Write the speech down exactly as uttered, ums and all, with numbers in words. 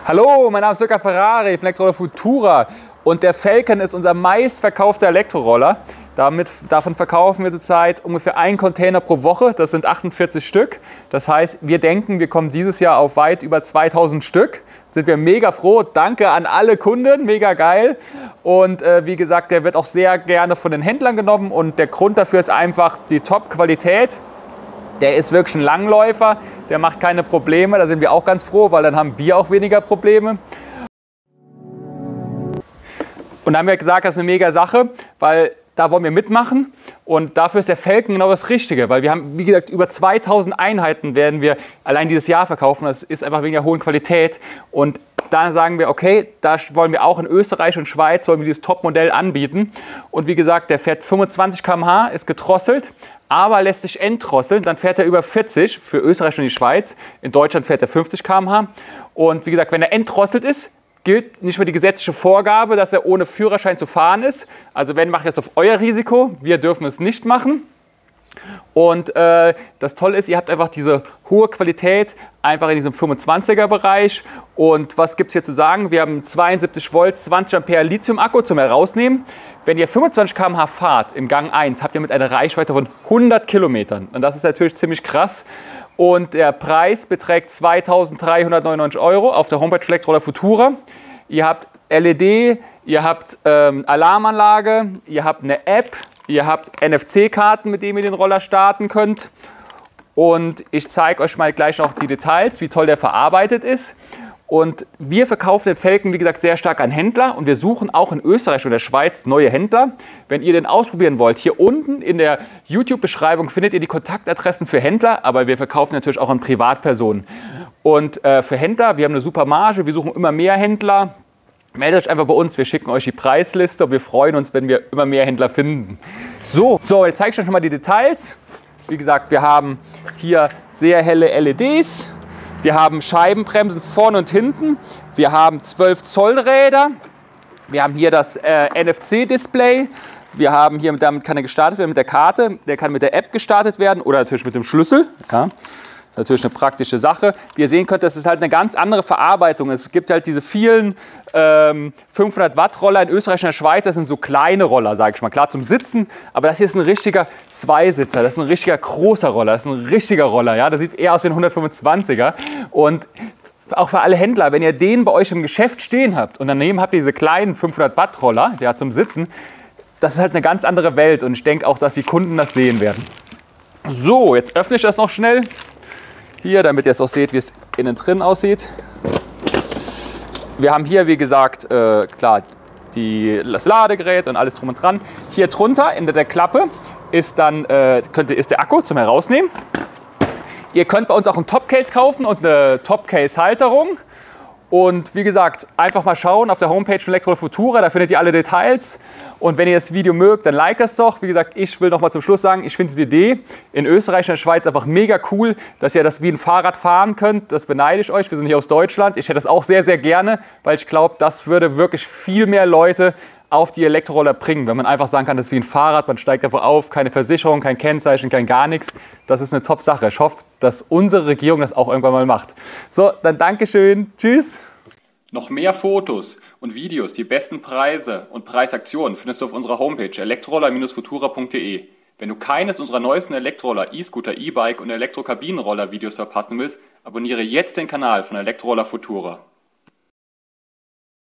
Hallo, mein Name ist Luca Ferrari von Elektroroller Futura und der Falcon ist unser meistverkaufter Elektroroller. Damit, davon verkaufen wir zurzeit ungefähr einen Container pro Woche, das sind achtundvierzig Stück. Das heißt, wir denken, wir kommen dieses Jahr auf weit über zweitausend Stück. Sind wir mega froh, danke an alle Kunden, mega geil. Und äh, wie gesagt, der wird auch sehr gerne von den Händlern genommen und der Grund dafür ist einfach die Top-Qualität. Der ist wirklich ein Langläufer, der macht keine Probleme, da sind wir auch ganz froh, weil dann haben wir auch weniger Probleme. Und da haben wir gesagt, das ist eine mega Sache, weil da wollen wir mitmachen und dafür ist der Falcon genau das Richtige, weil wir haben, wie gesagt, über zweitausend Einheiten werden wir allein dieses Jahr verkaufen, das ist einfach wegen der hohen Qualität und da sagen wir, okay, da wollen wir auch in Österreich und Schweiz, wollen wir dieses Top-Modell anbieten und wie gesagt, der fährt fünfundzwanzig Kilometer pro Stunde, ist gedrosselt, aber lässt sich entdrosseln, dann fährt er über vierzig für Österreich und die Schweiz, in Deutschland fährt er fünfzig Kilometer pro Stunde und wie gesagt, wenn er entdrosselt ist, gilt nicht mehr die gesetzliche Vorgabe, dass er ohne Führerschein zu fahren ist. Also wenn, macht ihr das auf euer Risiko. Wir dürfen es nicht machen. Und äh, das Tolle ist, ihr habt einfach diese hohe Qualität einfach in diesem fünfundzwanziger Bereich. Und was gibt es hier zu sagen? Wir haben zweiundsiebzig Volt, zwanzig Ampere Lithium-Akku zum Herausnehmen. Wenn ihr fünfundzwanzig Kilometer pro Stunde fahrt im Gang eins, habt ihr mit einer Reichweite von hundert Kilometern. Und das ist natürlich ziemlich krass. Und der Preis beträgt zweitausenddreihundertneunundneunzig Euro auf der Homepage Elektroroller Futura. Ihr habt L E D, ihr habt ähm, Alarmanlage, ihr habt eine App, ihr habt N F C-Karten, mit denen ihr den Roller starten könnt. Und ich zeige euch mal gleich noch die Details, wie toll der verarbeitet ist. Und wir verkaufen den Falcon, wie gesagt, sehr stark an Händler und wir suchen auch in Österreich oder der Schweiz neue Händler. Wenn ihr den ausprobieren wollt, hier unten in der YouTube-Beschreibung findet ihr die Kontaktadressen für Händler, aber wir verkaufen natürlich auch an Privatpersonen. Und äh, für Händler, wir haben eine super Marge, wir suchen immer mehr Händler. Meldet euch einfach bei uns, wir schicken euch die Preisliste und wir freuen uns, wenn wir immer mehr Händler finden. So, so jetzt zeige ich euch schon mal die Details. Wie gesagt, wir haben hier sehr helle L E Ds. Wir haben Scheibenbremsen vorne und hinten. Wir haben zwölf Zoll Räder. Wir haben hier das äh, N F C-Display. Wir haben hier, damit kann er gestartet werden mit der Karte. Der kann mit der App gestartet werden oder natürlich mit dem Schlüssel. Ja. Das ist natürlich eine praktische Sache. Wie ihr sehen könnt, das ist halt eine ganz andere Verarbeitung. Es gibt halt diese vielen ähm, fünfhundert Watt Roller in Österreich und der Schweiz. Das sind so kleine Roller, sage ich mal. Klar zum Sitzen, aber das hier ist ein richtiger Zweisitzer. Das ist ein richtiger großer Roller. Das ist ein richtiger Roller. Ja? Das sieht eher aus wie ein hundertfünfundzwanziger. Und auch für alle Händler, wenn ihr den bei euch im Geschäft stehen habt und daneben habt ihr diese kleinen fünfhundert Watt Roller, der hat zum Sitzen, das ist halt eine ganz andere Welt. Und ich denke auch, dass die Kunden das sehen werden. So, jetzt öffne ich das noch schnell. Hier, damit ihr es auch seht, wie es innen drin aussieht. Wir haben hier, wie gesagt, äh, klar, die, das Ladegerät und alles drum und dran. Hier drunter, in der Klappe, ist dann äh, könnte, ist der Akku zum Herausnehmen. Ihr könnt bei uns auch ein Topcase kaufen und eine Topcase-Halterung. Und wie gesagt, einfach mal schauen auf der Homepage von Elektroroller Futura, da findet ihr alle Details. Und wenn ihr das Video mögt, dann like das doch. Wie gesagt, ich will noch mal zum Schluss sagen, ich finde diese Idee in Österreich und der Schweiz einfach mega cool, dass ihr das wie ein Fahrrad fahren könnt. Das beneide ich euch. Wir sind hier aus Deutschland. Ich hätte das auch sehr, sehr gerne, weil ich glaube, das würde wirklich viel mehr Leute auf die Elektroroller bringen, wenn man einfach sagen kann, das ist wie ein Fahrrad, man steigt einfach auf, keine Versicherung, kein Kennzeichen, kein gar nichts. Das ist eine Top-Sache. Ich hoffe, dass unsere Regierung das auch irgendwann mal macht. So, dann Dankeschön. Tschüss. Noch mehr Fotos und Videos, die besten Preise und Preisaktionen findest du auf unserer Homepage elektroroller Futura punkt de. Wenn du keines unserer neuesten Elektroroller, E-Scooter, E-Bike und Elektrokabinenroller Videos verpassen willst, abonniere jetzt den Kanal von Elektroroller Futura.